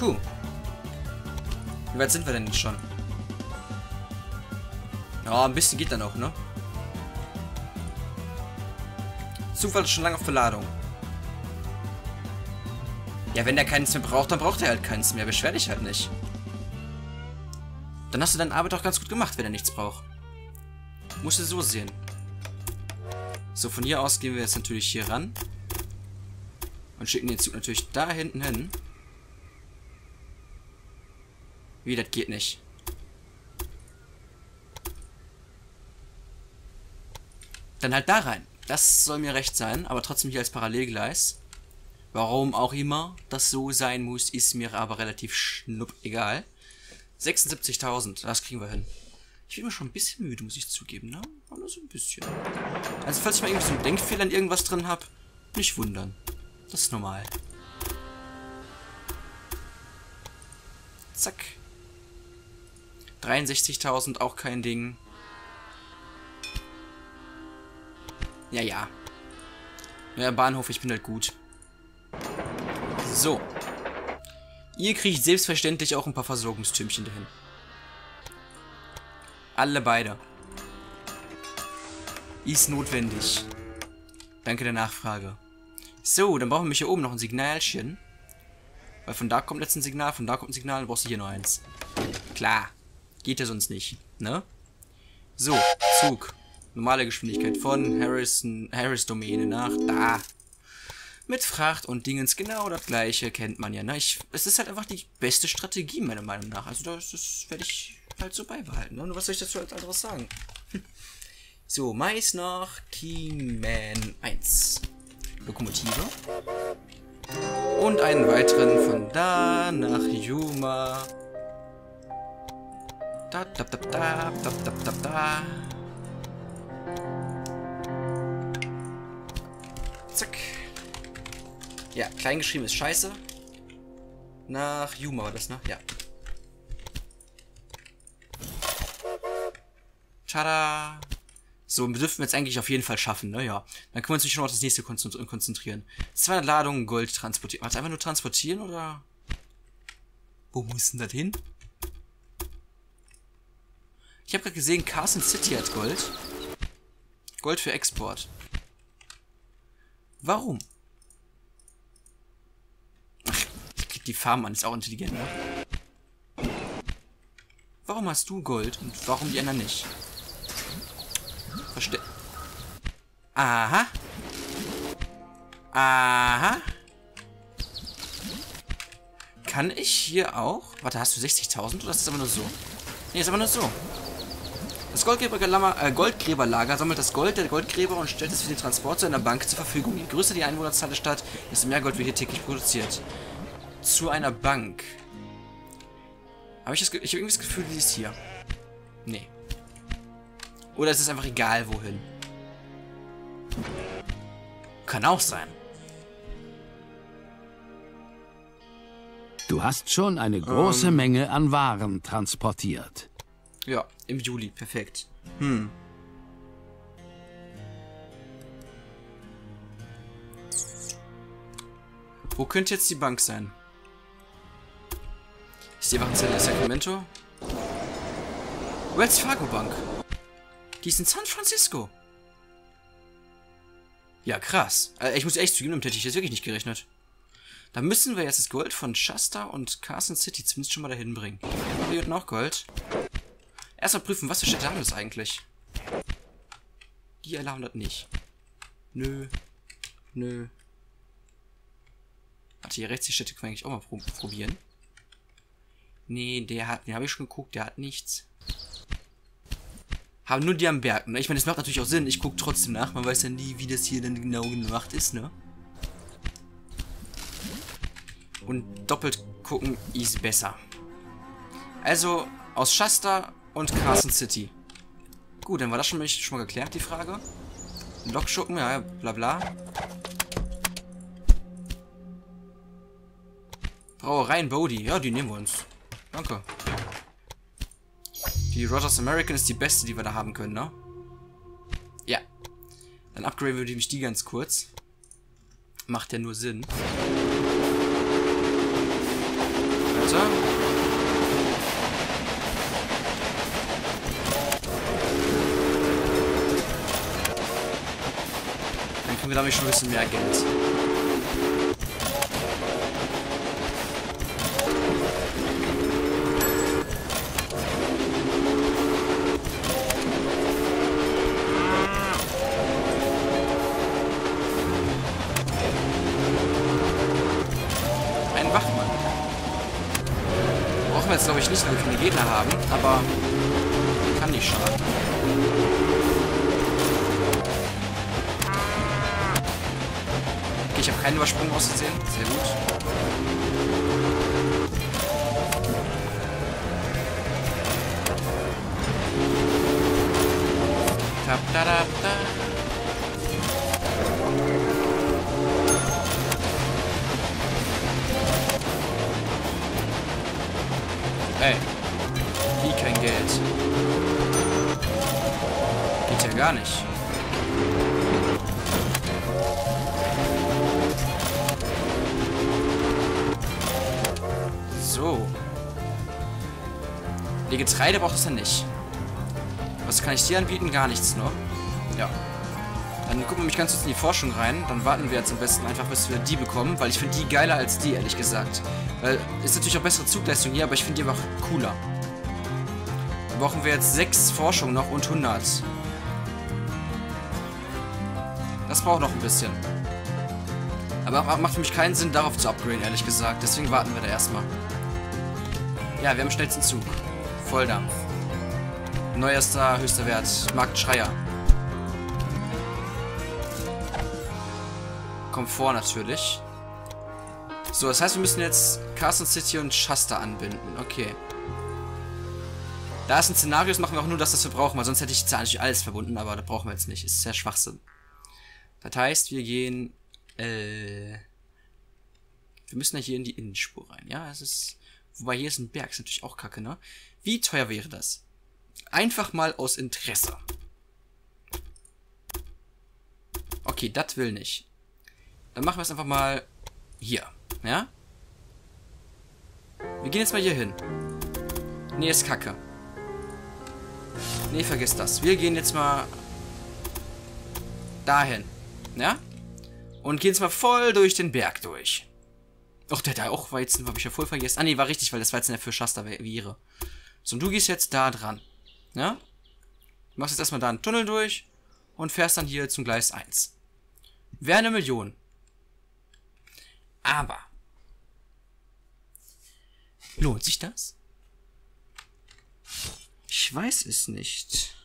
Puh. Wie weit sind wir denn jetzt schon? Ja, ein bisschen geht da noch, ne? Zufall ist schon lange auf Beladung. Ja, wenn der keins mehr braucht, dann braucht er halt keins mehr. Beschwer dich halt nicht. Dann hast du deine Arbeit auch ganz gut gemacht, wenn er nichts braucht. Musst du so sehen. So, von hier aus gehen wir jetzt natürlich hier ran. Und schicken den Zug natürlich da hinten hin. Wie, das geht nicht. Dann halt da rein. Das soll mir recht sein, aber trotzdem hier als Parallelgleis. Warum auch immer das so sein muss, ist mir aber relativ schnupp egal. 76.000, das kriegen wir hin. Ich bin mir schon ein bisschen müde, muss ich zugeben, ne? Aber nur so ein bisschen. Also falls ich mal irgendwie so einen Denkfehler in irgendwas drin habe, nicht wundern. Das ist normal. Zack. 63.000, auch kein Ding. Ja, ja. Ja, Bahnhof, ich bin halt gut. So. Ihr kriegt selbstverständlich auch ein paar Versorgungstürmchen dahin. Alle beide. Ist notwendig. Danke der Nachfrage. So, dann brauchen wir hier oben noch ein Signalchen. Weil von da kommt jetzt ein Signal, von da kommt ein Signal, dann brauchst du hier noch eins. Klar. Geht ja sonst nicht, ne? So, Zug. Normale Geschwindigkeit von Harris-Domäne nach da. Mit Fracht und Dingens genau das gleiche, kennt man ja, ne? Es ist halt einfach die beste Strategie, meiner Meinung nach. Also das werde ich halt so beibehalten, ne? Und was soll ich dazu als anderes sagen? So, Mais nach Keyman 1. Lokomotive. Und einen weiteren von da nach Yuma. Da, da, da, da, da, da, da, da. Zack. Ja, kleingeschrieben ist scheiße. Nach Yuma war das, ne? Ja. Tada. So, dürfen wir jetzt eigentlich auf jeden Fall schaffen, ne? Ja. Dann können wir uns schon auf das nächste konzentrieren. 200 Ladungen Gold transportieren. Warte, einfach nur transportieren, oder? Wo muss denn das hin? Ich habe gerade gesehen, Carson City hat Gold. Gold für Export. Warum? Ach, ich krieg die Farm an, ist auch intelligent, ne? Warum hast du Gold und warum die anderen nicht? Verstehe. Aha. Aha. Kann ich hier auch... Warte, hast du 60.000 oder ist das aber nur so? Nee, ist aber nur so. Das Goldgräberlager sammelt das Gold der Goldgräber und stellt es für den Transport zu einer Bank zur Verfügung. Je größer die Einwohnerzahl der Stadt, desto mehr Gold wird hier täglich produziert. Zu einer Bank. Ich habe irgendwie das Gefühl, die ist hier. Nee. Oder ist es einfach egal, wohin? Kann auch sein. Du hast schon eine große Menge an Waren transportiert. Ja, im Juli. Perfekt. Wo könnte jetzt die Bank sein? Ist die einfach in Sacramento? Wells Fargo Bank. Die ist in San Francisco. Ja, krass. Ich muss echt zugeben, damit hätte ich jetzt wirklich nicht gerechnet. Da müssen wir jetzt das Gold von Shasta und Carson City zumindest schon mal dahin bringen. Hier wird noch Gold. Erstmal prüfen, was für Städte haben das eigentlich? Die alle haben das nicht. Nö. Nö. Warte, hier rechts die Städte können wir eigentlich auch mal probieren. Nee, den habe ich schon geguckt, der hat nichts. Haben nur die am Berg, ne? Ich meine, das macht natürlich auch Sinn, ich gucke trotzdem nach. Man weiß ja nie, wie das hier denn genau gemacht ist, ne? Und doppelt gucken ist besser. Also, aus Shasta und Carson City. Gut, dann war das schon mal geklärt, die Frage. Lokschuppen, ja, bla bla. Brauereien Bodie, ja, die nehmen wir uns. Danke. Die Rogers American ist die beste, die wir da haben können, ne? Ja. Dann upgraden wir nämlich die ganz kurz. Macht ja nur Sinn. runter. Dann kriegen wir damit schon ein bisschen mehr Geld. Wachmann. Brauchen wir jetzt, glaube ich, nicht, weil wir keine Gegner haben, aber kann nicht schaden. Okay, ich habe keinen Übersprung ausgesehen. Sehr gut. Ey, wie kein Geld. Geht ja gar nicht. So. Die Getreide braucht es dann nicht. Was kann ich dir anbieten? Gar nichts, ne? Ja. Dann gucken wir nämlich ganz kurz in die Forschung rein. Dann warten wir jetzt am besten einfach, bis wir die bekommen, weil ich finde die geiler als die, ehrlich gesagt. Weil, ist natürlich auch bessere Zugleistung hier, aber ich finde die einfach cooler. Dann brauchen wir jetzt 6 Forschung noch und 100. Das braucht noch ein bisschen. Aber macht für mich keinen Sinn, darauf zu upgraden, ehrlich gesagt. Deswegen warten wir da erstmal. Ja, wir haben den schnellsten Zug. Volldampf. Neuester, höchster Wert. Marktschreier. Komfort natürlich. So, das heißt, wir müssen jetzt Carson City und Shasta anbinden. Okay. Da ist ein Szenario, das machen wir auch nur, dass wir brauchen, weil sonst hätte ich jetzt eigentlich alles verbunden, aber das brauchen wir jetzt nicht. Ist sehr Schwachsinn. Das heißt, wir gehen, wir müssen ja hier in die Innenspur rein, ja? Es ist, wobei hier ist ein Berg, ist natürlich auch kacke, ne? Wie teuer wäre das? Einfach mal aus Interesse. Okay, das will nicht. Dann machen wir es einfach mal hier, ja? Wir gehen jetzt mal hier hin. Nee, ist kacke. Nee, vergiss das. Wir gehen jetzt mal dahin, ja? Und gehen jetzt mal voll durch den Berg durch. Och, der da auch Weizen, habe ich ja voll vergessen. Ah, nee, war richtig, weil das Weizen ja für Shasta wäre. So, und du gehst jetzt da dran, ja? Du machst jetzt erstmal da einen Tunnel durch und fährst dann hier zum Gleis 1. Wäre 1 Million. Aber lohnt sich das? Ich weiß es nicht.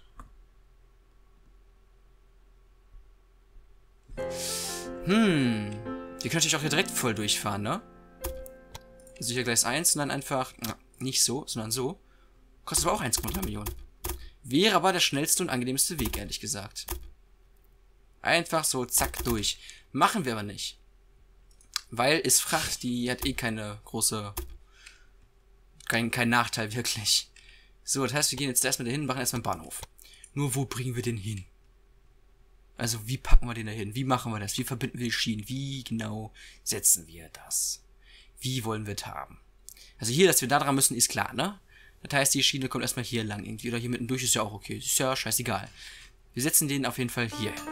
Wir können natürlich auch hier direkt voll durchfahren, ne? Also hier Gleis 1 und dann einfach, nicht so, sondern so. Kostet aber auch 1,3 Millionen. Wäre aber der schnellste und angenehmste Weg, ehrlich gesagt. Einfach so, zack, durch. Machen wir aber nicht. Weil ist Fracht, die hat eh keine große... Kein Nachteil, wirklich. So, das heißt, wir gehen jetzt erstmal dahin und machen erstmal einen Bahnhof. Nur, wo bringen wir den hin? Also, wie packen wir den da hin? Wie machen wir das? Wie verbinden wir die Schienen? Wie genau setzen wir das? Wie wollen wir es haben? Also hier, dass wir da dran müssen, ist klar, ne? Das heißt, die Schiene kommt erstmal hier lang irgendwie. Oder hier mitten durch ist ja auch okay. Ist ja scheißegal. Wir setzen den auf jeden Fall hier hin.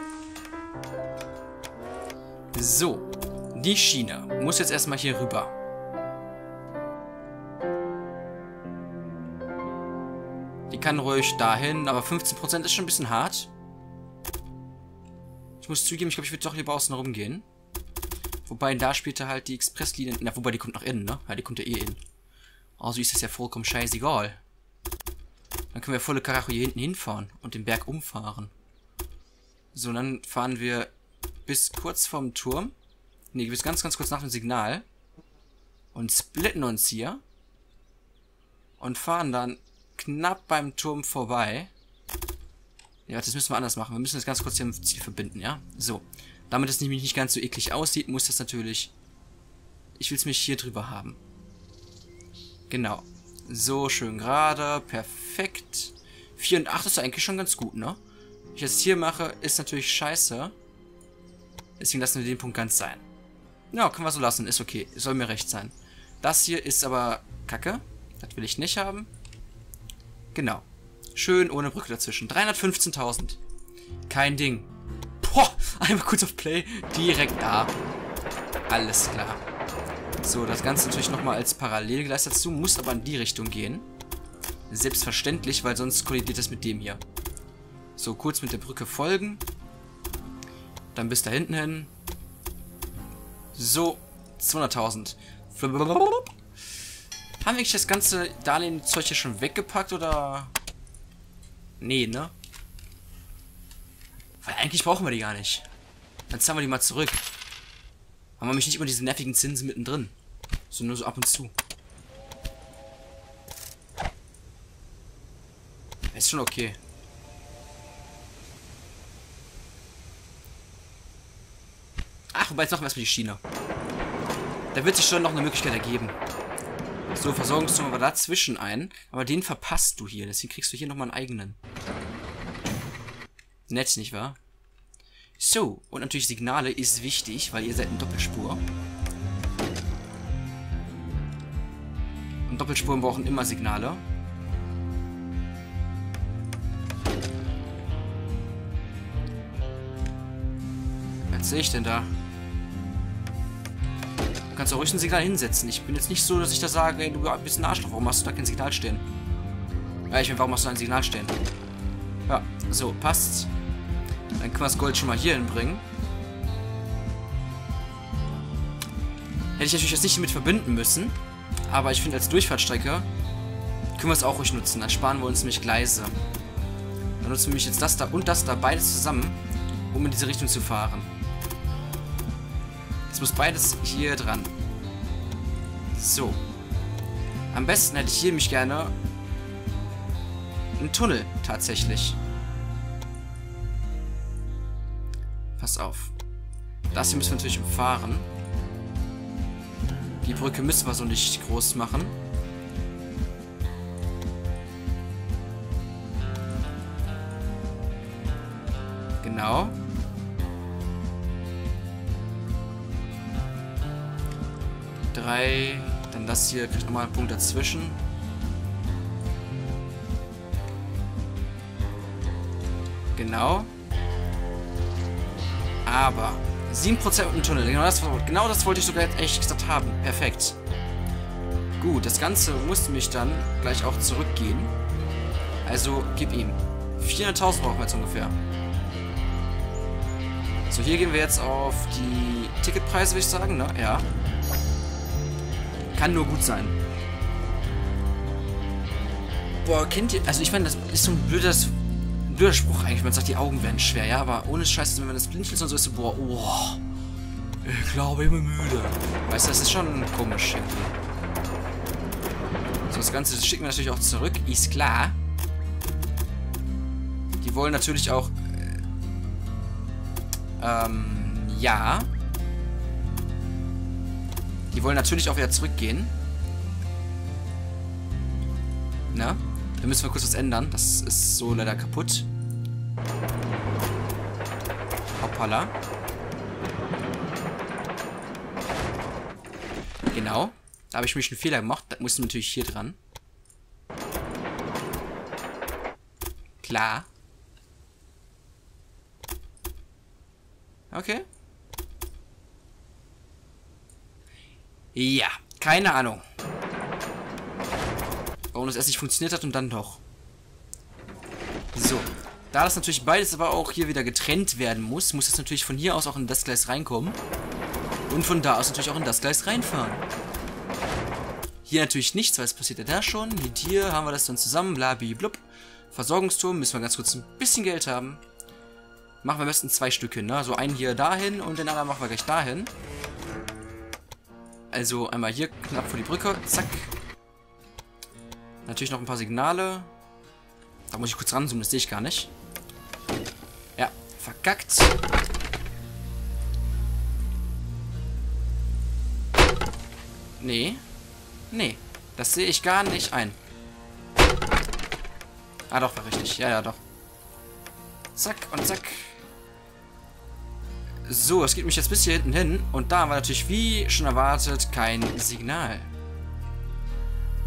So. Die Schiene muss jetzt erstmal hier rüber. Die kann ruhig dahin, aber 15% ist schon ein bisschen hart. Ich muss zugeben, ich glaube, ich würde doch lieber außen rumgehen. Wobei, da später halt die Expresslinie... Na, wobei, die kommt nach innen, ne? Ja, die kommt ja eh innen. Also ist das ja vollkommen scheißegal. Dann können wir volle Karacho hier hinten hinfahren und den Berg umfahren. So, dann fahren wir bis kurz vorm Turm. Ne, bis ganz kurz nach dem Signal. Und splitten uns hier. Und fahren dann knapp beim Turm vorbei. Ja, das müssen wir anders machen. Wir müssen das ganz kurz hier im Ziel verbinden, ja? So. Damit es nämlich nicht ganz so eklig aussieht, muss das natürlich... Ich will es mich hier drüber haben. Genau. So, schön gerade. Perfekt. 4 und 8 ist eigentlich schon ganz gut, ne? Wenn ich das hier mache, ist natürlich scheiße. Deswegen lassen wir den Punkt ganz sein. Ja, können wir so lassen. Ist okay. Soll mir recht sein. Das hier ist aber Kacke. Das will ich nicht haben. Genau. Schön ohne Brücke dazwischen. 315.000. Kein Ding. Boah, einmal kurz auf Play. Direkt da. Alles klar. So, das Ganze natürlich nochmal als Parallelgleis dazu. Muss aber in die Richtung gehen. Selbstverständlich, weil sonst kollidiert das mit dem hier. So, kurz mit der Brücke folgen. Dann bis da hinten hin. So, 200.000. Haben wir eigentlich das ganze Darlehen-Zeug hier schon weggepackt, oder? Nee, ne? Weil eigentlich brauchen wir die gar nicht. Dann zahlen wir die mal zurück. Haben wir nämlich nicht immer diese nervigen Zinsen mittendrin. So nur so ab und zu. Ist schon okay. Ach, wobei jetzt machen wir erstmal die Schiene. Da wird sich schon noch eine Möglichkeit ergeben. So, Versorgungsturm war dazwischen ein. Aber den verpasst du hier. Deswegen kriegst du hier nochmal einen eigenen. Nett, nicht wahr? So, und natürlich Signale ist wichtig, weil ihr seid eine Doppelspur. Und Doppelspuren brauchen immer Signale. Was sehe ich denn da? Du kannst auch ruhig ein Signal hinsetzen. Ich bin jetzt nicht so, dass ich da sage, ey, du bist ein Arschloch, warum hast du da kein Signal stehen? Ja, ich meine, warum hast du da ein Signal stehen? Ja, so, passt. Dann können wir das Gold schon mal hier hinbringen. Hätte ich natürlich jetzt nicht damit verbinden müssen. Aber ich finde, als Durchfahrtstrecke können wir es auch ruhig nutzen. Dann sparen wir uns nämlich Gleise. Dann nutzen wir nämlich jetzt das da und das da beides zusammen, um in diese Richtung zu fahren. Jetzt muss beides hier dran. So. Am besten hätte ich hier nämlich gerne einen Tunnel, tatsächlich. Pass auf. Das hier müssen wir natürlich umfahren. Die Brücke müssen wir so nicht groß machen. Genau. Drei. Dann das hier kriegt nochmal einen Punkt dazwischen. Genau. Aber 7% im Tunnel. Genau das wollte ich sogar jetzt echt gesagt haben. Perfekt. Gut, das Ganze muss mich dann gleich auch zurückgehen. Also gib ihm. 400.000 brauchen wir jetzt ungefähr. So, hier gehen wir jetzt auf die Ticketpreise, würde ich sagen, ne? Ja. Kann nur gut sein. Boah, kennt ihr... Also ich meine, das ist so ein blöder Spruch eigentlich. Man sagt, die Augen werden schwer, ja? Aber ohne Scheiß, wenn man das blind ist und so, ist so, boah, oh, ich glaube, ich bin müde. Weißt du, das ist schon komisch irgendwie. So, das Ganze schicken wir natürlich auch zurück. Ist klar. Die wollen natürlich auch... ja. Die wollen natürlich auch wieder zurückgehen. Na? Da müssen wir kurz was ändern. Das ist so leider kaputt. Hoppala. Genau. Da habe ich mich einen Fehler gemacht. Das muss natürlich hier dran. Klar. Okay. Ja, keine Ahnung. Warum das erst nicht funktioniert hat und dann doch. So. Da das natürlich beides aber auch hier wieder getrennt werden muss, muss es natürlich von hier aus auch in das Gleis reinkommen. Und von da aus natürlich auch in das Gleis reinfahren. Hier natürlich nichts, weil es passiert ja da schon. Mit hier haben wir das dann zusammen, blub. Versorgungsturm, müssen wir ganz kurz ein bisschen Geld haben. Machen wir am besten 2 Stück hin, ne? So einen hier dahin und den anderen machen wir gleich dahin. Also einmal hier knapp vor die Brücke, zack. Natürlich noch ein paar Signale. Da muss ich kurz ranzoomen, das sehe ich gar nicht. Ja, verkackt. Nee. Nee, das sehe ich gar nicht ein. Ah doch, war richtig. Ja, ja, doch. Zack und zack. So, es geht mich jetzt bis hier hinten hin. Und da war natürlich, wie schon erwartet, kein Signal.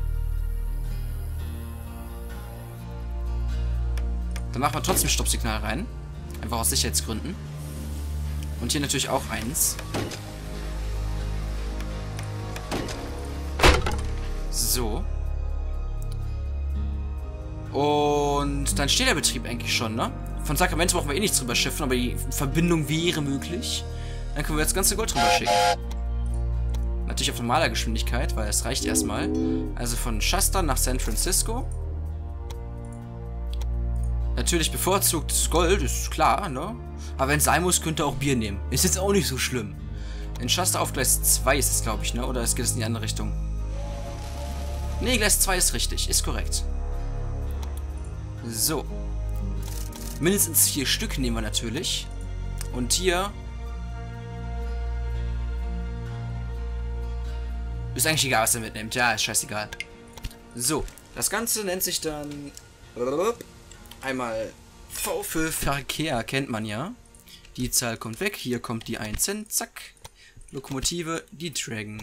Dann machen wir trotzdem Stoppsignal rein. Einfach aus Sicherheitsgründen. Und hier natürlich auch eins. So. Und dann steht der Betrieb eigentlich schon, ne? Von Sacramento brauchen wir eh nichts drüber schiffen, aber die Verbindung wäre möglich. Dann können wir jetzt das ganze Gold drüber schicken. Natürlich auf normaler Geschwindigkeit, weil es reicht erstmal. Also von Shasta nach San Francisco. Natürlich bevorzugt das Gold, ist klar, ne? Aber wenn es sein muss, könnt ihr auch Bier nehmen. Ist jetzt auch nicht so schlimm. In Shasta auf Gleis 2 ist es, glaube ich, ne? Oder geht es in die andere Richtung? Ne, Gleis 2 ist richtig, ist korrekt. So. Mindestens 4 Stück nehmen wir natürlich. Und hier ist eigentlich egal, was er mitnimmt. Ja, ist scheißegal. So, das Ganze nennt sich dann einmal V für Verkehr, kennt man ja. Die Zahl kommt weg, hier kommt die 1 hin, zack. Lokomotive, die Dragon.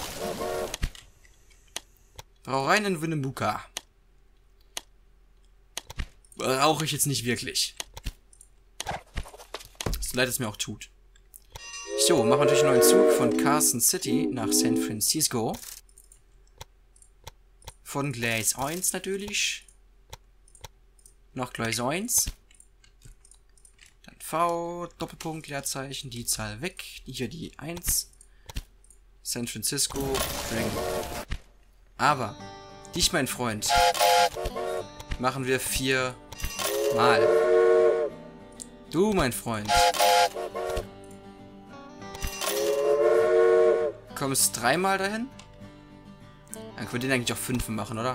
Brauereien in Winnemucca. Rauche ich jetzt nicht wirklich. So leid es mir auch tut. So, machen wir natürlich einen neuen Zug von Carson City nach San Francisco. Von Gleis 1 natürlich. Nach Gleis 1. Dann V, Doppelpunkt, Leerzeichen, die Zahl weg. Hier die 1. San Francisco, Dragon. Aber, dich, mein Freund, machen wir 4 Mal. Du, mein Freund, kommst 3 Mal dahin? Dann können wir den eigentlich auch 5 machen, oder?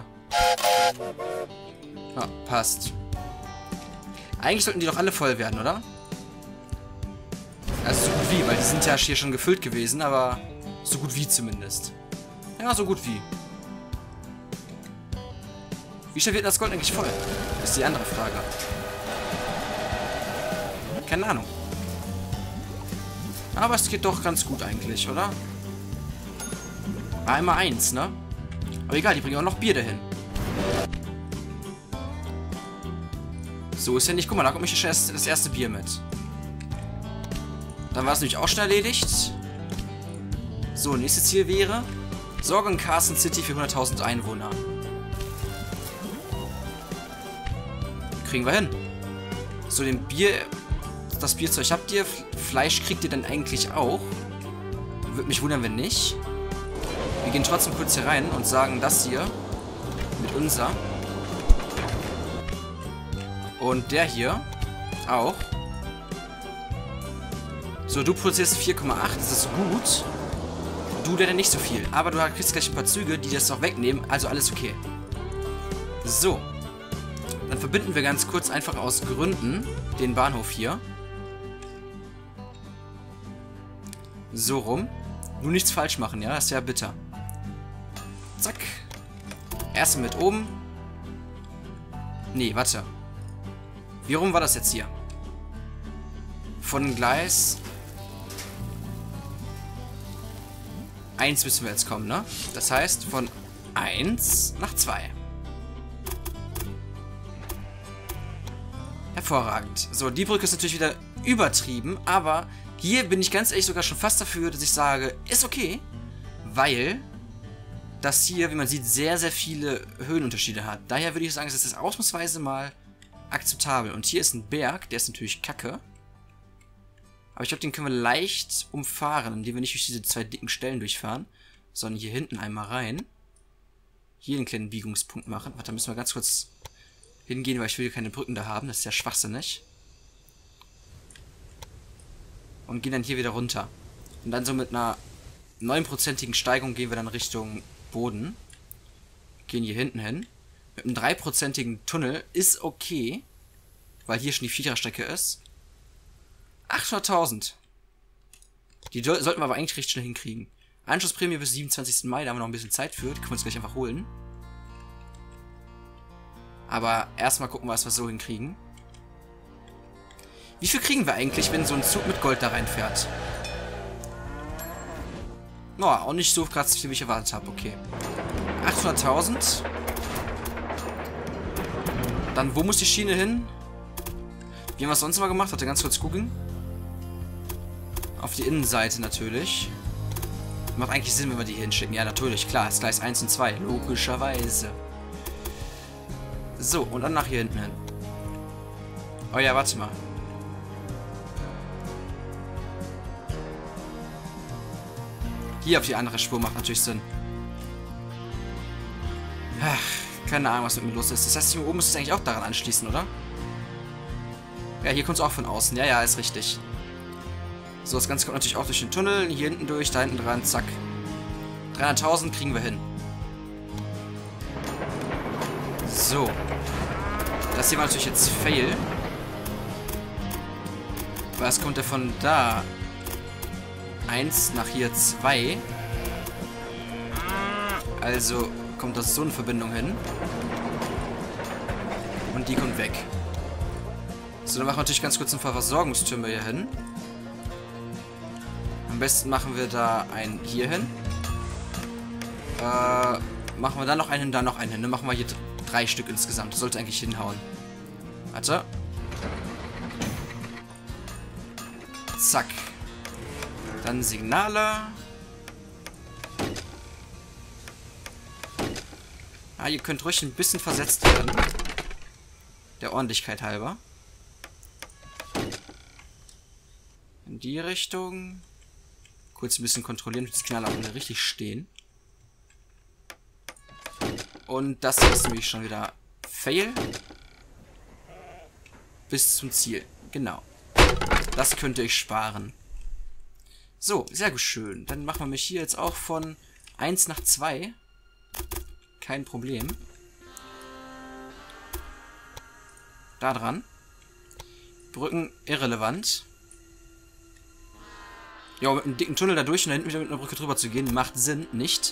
Ja, passt. Eigentlich sollten die doch alle voll werden, oder? Also so gut wie, weil die sind ja hier schon gefüllt gewesen, aber so gut wie zumindest. Ja, so gut wie. Wie schnell wird das Gold eigentlich voll? Das ist die andere Frage. Keine Ahnung. Aber es geht doch ganz gut eigentlich, oder? Einmal 1, ne? Aber egal, die bringen auch noch Bier dahin. So ist ja nicht. Guck mal, da kommt mich schon das erste Bier mit. Dann war es nämlich auch schon erledigt. So, nächstes Ziel wäre Sorge in Carson City für 100.000 Einwohner. Kriegen wir hin. So, den Bier... Das Bierzeug habt ihr. Fleisch kriegt ihr dann eigentlich auch. Würde mich wundern, wenn nicht. Wir gehen trotzdem kurz hier rein und sagen das hier mit unser. Und der hier auch. So, du produzierst 4,8. Das ist gut. Du leider nicht so viel. Aber du kriegst gleich ein paar Züge, die das auch wegnehmen. Also alles okay. So. Dann verbinden wir ganz kurz einfach aus Gründen den Bahnhof hier. So rum. Nur nichts falsch machen, ja? Das ist ja bitter. Zack. Erst mit oben. Nee, warte. Wie rum war das jetzt hier? Von Gleis 1 müssen wir jetzt kommen, ne? Das heißt, von 1 nach 2. Hervorragend. So, die Brücke ist natürlich wieder übertrieben, aber hier bin ich ganz ehrlich sogar schon fast dafür, dass ich sage, ist okay, weil das hier, wie man sieht, sehr, sehr viele Höhenunterschiede hat. Daher würde ich sagen, es ist ausnahmsweise mal akzeptabel. Und hier ist ein Berg, der ist natürlich kacke. Aber ich glaube, den können wir leicht umfahren, indem wir nicht durch diese 2 dicken Stellen durchfahren, sondern hier hinten einmal rein. Hier einen kleinen Biegungspunkt machen. Warte, da müssen wir ganz kurz hingehen, weil ich will hier keine Brücken da haben. Das ist ja schwachsinnig. Und gehen dann hier wieder runter. Und dann so mit einer 9%igen Steigung gehen wir dann Richtung Boden. Gehen hier hinten hin. Mit einem 3%igen Tunnel ist okay. Weil hier schon die Viererstrecke ist. 800.000. Die sollten wir aber eigentlich recht schnell hinkriegen. Anschlussprämie bis 27. Mai, da haben wir noch ein bisschen Zeit für. Die können wir uns gleich einfach holen. Aber erstmal gucken wir, was wir so hinkriegen. Wie viel kriegen wir eigentlich, wenn so ein Zug mit Gold da reinfährt? Naja, auch nicht so krass, wie ich erwartet habe. Okay. 800.000. Dann, wo muss die Schiene hin? Wie haben wir es sonst mal gemacht? Warte, ganz kurz gucken. Auf die Innenseite natürlich. Macht eigentlich Sinn, wenn wir die hier hinschicken. Ja, natürlich, klar. Ist Gleis 1 und 2. Logischerweise. So, und dann nach hier hinten hin. Oh ja, warte mal. Hier auf die andere Spur macht natürlich Sinn. Ach, keine Ahnung, was mit mir los ist. Das heißt, hier oben muss es eigentlich auch daran anschließen, oder? Ja, hier kommt es auch von außen. Ja, ja, ist richtig. So, das Ganze kommt natürlich auch durch den Tunnel. Hier hinten durch, da hinten dran, zack. 300.000 kriegen wir hin. So. Das hier war natürlich jetzt Fail. Was kommt ja von da? 1 nach hier 2. Also kommt das so eine Verbindung hin. Und die kommt weg. So, dann machen wir natürlich ganz kurz ein paar Versorgungstürme hier hin. Am besten machen wir da einen hier hin. Machen wir da noch einen hin, da noch einen hin. Dann machen wir hier 3 Stück insgesamt. Das sollte eigentlich hinhauen. Warte. Zack. Dann Signale. Ah, ihr könnt ruhig ein bisschen versetzt werden. Der Ordentlichkeit halber. In die Richtung. Kurz ein bisschen kontrollieren, damit die Signale auch richtig stehen. Und das ist nämlich schon wieder Fail. Bis zum Ziel. Genau. Das könnte ich sparen. So, sehr gut, schön. Dann machen wir mich hier jetzt auch von 1 nach 2. Kein Problem. Da dran. Brücken irrelevant. Ja, mit einem dicken Tunnel da durch und da hinten wieder mit einer Brücke drüber zu gehen, macht Sinn, nicht.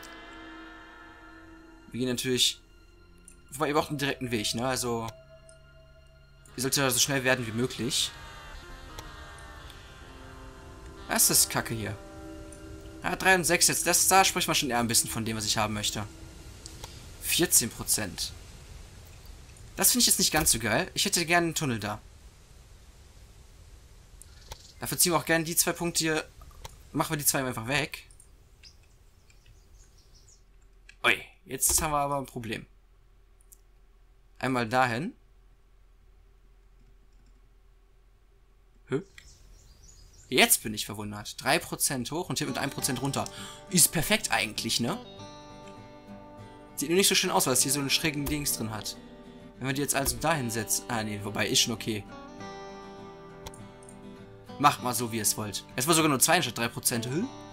Wir gehen natürlich... Wobei, ihr braucht einen direkten Weg, ne? Also... Ihr solltet da so schnell werden wie möglich. Was ist das Kacke hier? Ja, 3 und 6 jetzt. Da spricht man schon eher ein bisschen von dem, was ich haben möchte. 14%. Das finde ich jetzt nicht ganz so geil. Ich hätte gerne einen Tunnel da. Dafür ziehen wir auch gerne die 2 Punkte hier. Machen wir die 2 einfach weg. Ui, jetzt haben wir aber ein Problem. Einmal dahin. Hä? Jetzt bin ich verwundert. 3% hoch und hier mit 1% runter. Ist perfekt eigentlich, ne? Sieht nur nicht so schön aus, weil es hier so einen schrägen Dings drin hat. Wenn wir die jetzt also dahin setzen... Ah, nee, wobei, ist schon okay. Macht mal so, wie ihr es wollt. Es war sogar nur 2 statt 3%.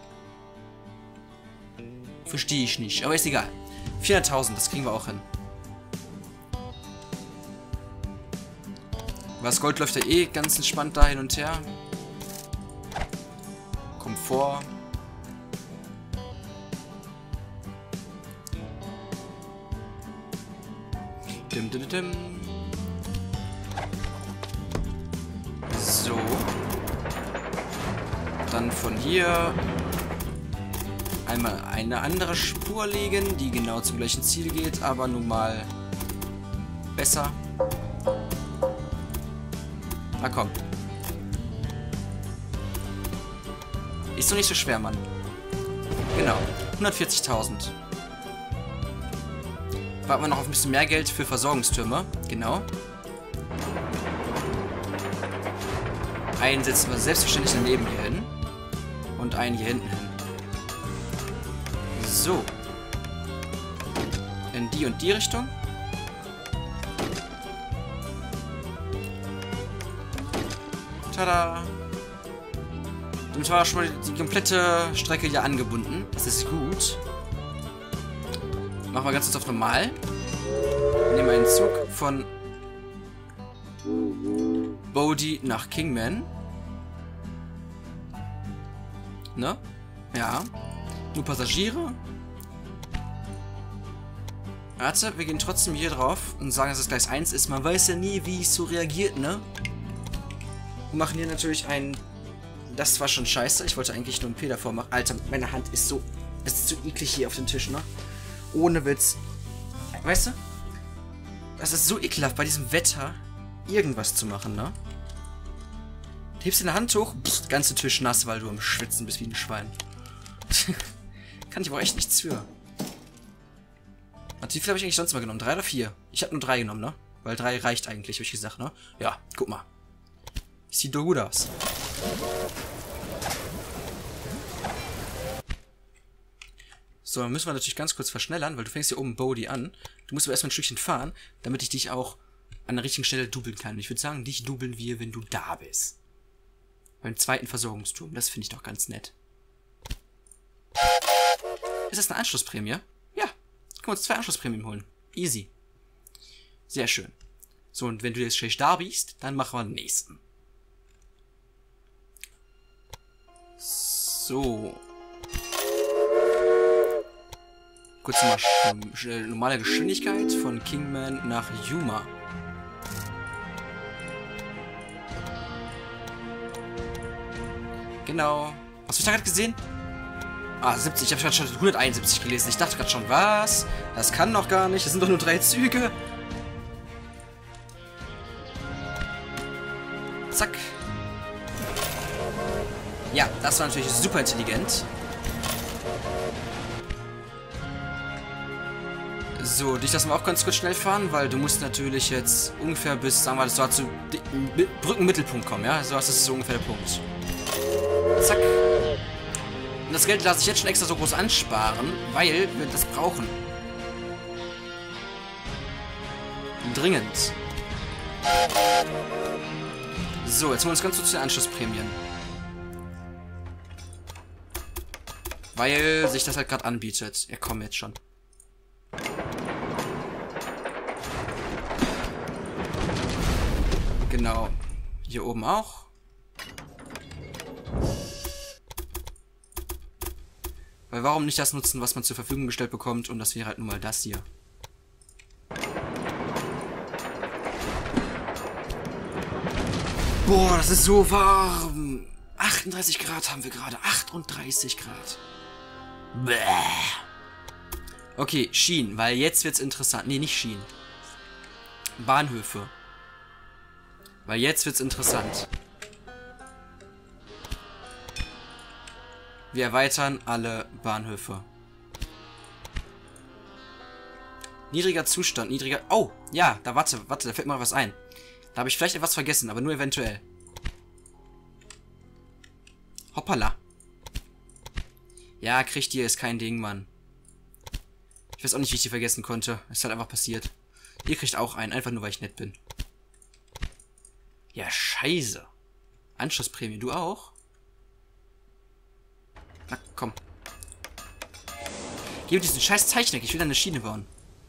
Verstehe ich nicht, aber ist egal. 400.000, das kriegen wir auch hin. Was Gold läuft ja eh ganz entspannt da hin und her. Komfort. Dim, dim, dim. So. Dann von hier einmal eine andere Spur legen, die genau zum gleichen Ziel geht, aber nun mal besser. Na komm. Ist doch nicht so schwer, Mann. Genau. 140.000. Warten wir noch auf ein bisschen mehr Geld für Versorgungstürme. Genau. Einen setzen wir selbstverständlich daneben hier hin. Und einen hier hinten hin. So. In die und die Richtung. Tada! Damit war schon mal die komplette Strecke hier angebunden. Das ist gut. Machen wir ganz kurz auf normal. Nehmen einen Zug von Bodhi nach Kingman. Ne? Ja. Nur Passagiere. Warte, wir gehen trotzdem hier drauf und sagen, dass es Gleis 1 ist. Man weiß ja nie, wie es so reagiert, ne? Und machen hier natürlich einen... Das war schon scheiße. Ich wollte eigentlich nur ein P davor machen. Alter, meine Hand ist so... Es ist so eklig hier auf dem Tisch, ne? Ohne Witz. Weißt du? Das ist so ekelhaft bei diesem Wetter. irgendwas zu machen, ne? Du hebst deine Hand hoch, pst, ganze Tisch nass, weil du am Schwitzen bist wie ein Schwein. Kann ich aber echt nichts für. Warte, wie viel habe ich eigentlich sonst mal genommen? 3 oder 4? Ich habe nur 3 genommen, ne? Weil 3 reicht eigentlich, habe ich gesagt, ne? Ja, guck mal. Sieht doch gut aus. So, dann müssen wir natürlich ganz kurz verschnellern, weil du fängst hier oben Bodhi an. Du musst aber erstmal ein Stückchen fahren, damit ich dich auch an der richtigen Stelle dubeln kann. Und ich würde sagen, dich dubeln wir, wenn du da bist. Beim zweiten Versorgungsturm. Das finde ich doch ganz nett. Ist das eine Anschlussprämie? Ja. Können wir uns 2 Anschlussprämien holen. Easy. Sehr schön. So, und wenn du jetzt schon da bist, dann machen wir den nächsten. So. Kurz mal normale Geschwindigkeit von Kingman nach Yuma. Genau. Hast du da gerade gesehen? Ah, 70. Ich habe gerade schon 171 gelesen. Ich dachte gerade schon, was? Das kann doch gar nicht. Das sind doch nur 3 Züge. Zack. Ja, das war natürlich super intelligent. So, dich lassen wir auch ganz kurz schnell fahren, weil du musst natürlich jetzt ungefähr bis, sagen wir mal, so zu Brückenmittelpunkt kommen, ja? So, das ist so ungefähr der Punkt. Zack. Und das Geld lasse ich jetzt schon extra so groß ansparen, weil wir das brauchen. Dringend. So, jetzt holen wir uns ganz kurz die Anschlussprämien. Weil sich das halt gerade anbietet. Ja, komm jetzt schon. Genau. Hier oben auch. Weil warum nicht das nutzen, was man zur Verfügung gestellt bekommt? Und das wäre halt nun mal das hier. Boah, das ist so warm. 38 Grad haben wir gerade. 38 Grad. Bäh. Okay, Schienen, weil jetzt wird's interessant. Nee, nicht Schienen. Bahnhöfe. Weil jetzt wird's interessant. Wir erweitern alle Bahnhöfe. Niedriger Zustand, niedriger... Oh, ja, da warte, da fällt mir was ein. Da habe ich vielleicht etwas vergessen, aber nur eventuell. Hoppala. Ja, kriegt ihr, ist kein Ding, Mann. Ich weiß auch nicht, wie ich die vergessen konnte. Ist halt einfach passiert. Ihr kriegt auch einen, einfach nur, weil ich nett bin. Ja, scheiße. Anschlussprämie, du auch? Na, komm. Gib diesen scheiß Zeichner, ich will eine Schiene bauen.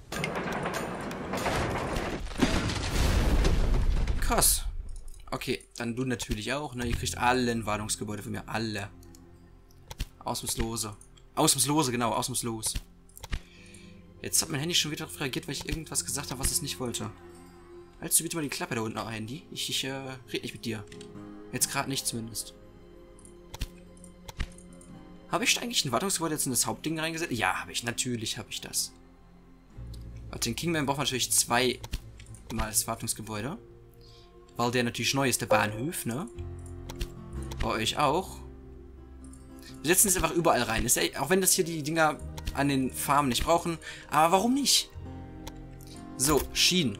Krass. Okay, dann du natürlich auch, ne? Ihr kriegt alle Wartungsgebäude von mir. Alle. Ausnahmslose. Ausnahmslose, genau, ausnahmslos. Jetzt hat mein Handy schon wieder darauf reagiert, weil ich irgendwas gesagt habe, was es nicht wollte. Haltst du bitte mal die Klappe da unten, Handy? Ich rede nicht mit dir. Jetzt gerade nicht zumindest. Habe ich eigentlich ein Wartungsgebäude jetzt in das Hauptding reingesetzt? Ja, habe ich. Natürlich habe ich das. Warte, den Kingman braucht man natürlich 2 mal das Wartungsgebäude. Weil der natürlich neu ist, der Bahnhof, ne? Bei euch auch. Wir setzen es einfach überall rein. Ist ja, auch wenn das hier die Dinger an den Farmen nicht brauchen. Aber warum nicht? So, Schienen.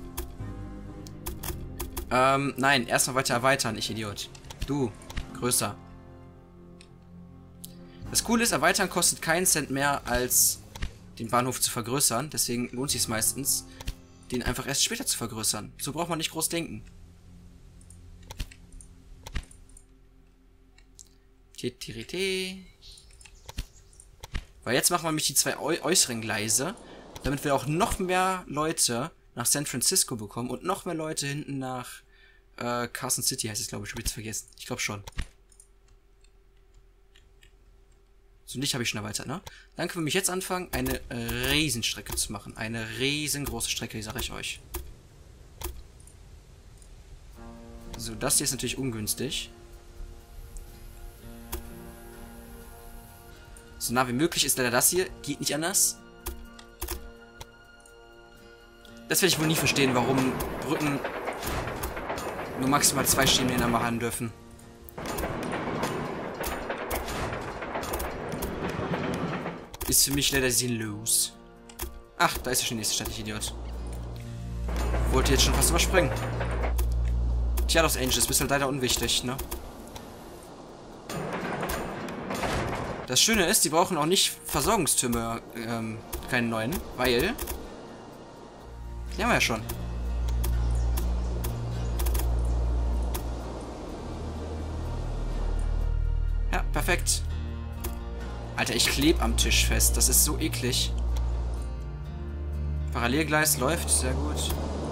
Nein, erstmal weiter erweitern, ich Idiot. Du, größer. Das Coole ist, erweitern kostet keinen Cent mehr, als den Bahnhof zu vergrößern. Deswegen lohnt sich es meistens, den einfach erst später zu vergrößern. So braucht man nicht groß denken. Weil jetzt machen wir nämlich die 2 äußeren Gleise, damit wir auch noch mehr Leute nach San Francisco bekommen und noch mehr Leute hinten nach Carson City heißt es, glaube ich. Ich habe jetzt vergessen. Ich glaube schon. So, nicht habe ich schon erweitert, ne? Dann können wir mich jetzt anfangen, eine Riesenstrecke zu machen. Eine riesengroße Strecke, sage ich euch. So, das hier ist natürlich ungünstig. So nah wie möglich ist leider das hier. Geht nicht anders. Das werde ich wohl nie verstehen, warum Brücken nur maximal 2 Schienen machen dürfen. Ist für mich leider sinnlos. Ach, da ist ja schon die nächste Stadt, ich Idiot. Wollte jetzt schon fast überspringen. Tja, Los Angeles, bist halt leider unwichtig, ne? Das Schöne ist, die brauchen auch nicht Versorgungstürme, keine neuen, weil... Die haben wir ja schon. Ja, perfekt. Alter, ich kleb am Tisch fest. Das ist so eklig. Parallelgleis läuft, sehr gut.